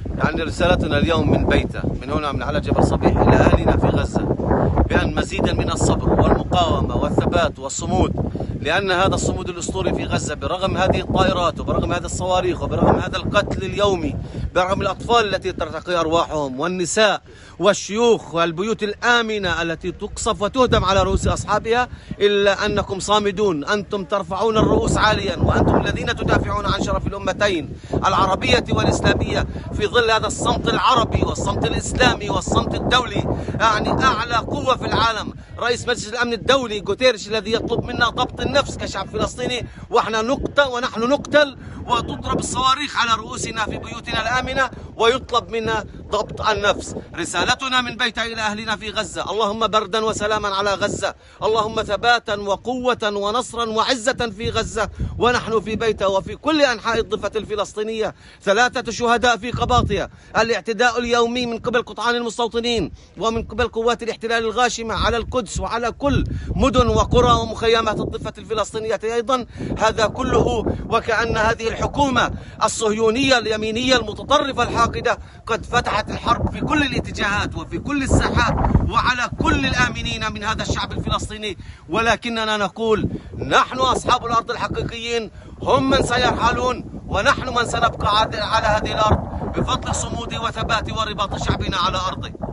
يعني رسالتنا اليوم من بيته، من هنا من على جبل صبيح إلى أهلنا في غزة، بأن مزيدا من الصبر والمقاومة والثبات والصمود، لأن هذا الصمود الأسطوري في غزة برغم هذه الطائرات وبرغم هذه الصواريخ وبرغم هذا القتل اليومي، برغم الأطفال التي ترتقي أرواحهم والنساء والشيوخ والبيوت الآمنة التي تقصف وتهدم على رؤوس أصحابها، إلا أنكم صامدون. أنتم ترفعون الرؤوس عاليا، وأنتم الذين تدافعون عن شرف الأمتين العربية والإسلامية في ظل هذا الصمت العربي والصمت الإسلامي والصمت الدولي. يعني أعلى قوة في العالم رئيس مجلس الأمن الدولي غوتيريش الذي يطلب منا ضبط النفس كشعب فلسطيني، ونحن نقتل وتضرب الصواريخ على رؤوسنا في بيوتنا الآمنة ويطلب منا ضبط النفس. رسالتنا من بيت إلى أهلنا في غزة: اللهم بردا وسلاما على غزة، اللهم ثباتا وقوة ونصرا وعزة في غزة ونحن في بيته وفي كل أنحاء الضفة الفلسطينية. 3 شهداء في قباطية، الاعتداء اليومي من قبل قطعان المستوطنين ومن قبل قوات الاحتلال الغاشمة على القدس وعلى كل مدن وقرى ومخيمات الضفة الفلسطينية أيضا، هذا كله وكأن هذه الحكومة الصهيونية اليمينية المتطرفة الحاقدة قد فتحت الحرب في كل الاتجاهات وفي كل الساحات وعلى كل الآمنين من هذا الشعب الفلسطيني. ولكننا نقول: نحن أصحاب الأرض الحقيقيين، هم من سيرحلون ونحن من سنبقى على هذه الأرض بفضل صمود وثبات ورباط شعبنا على أرضه.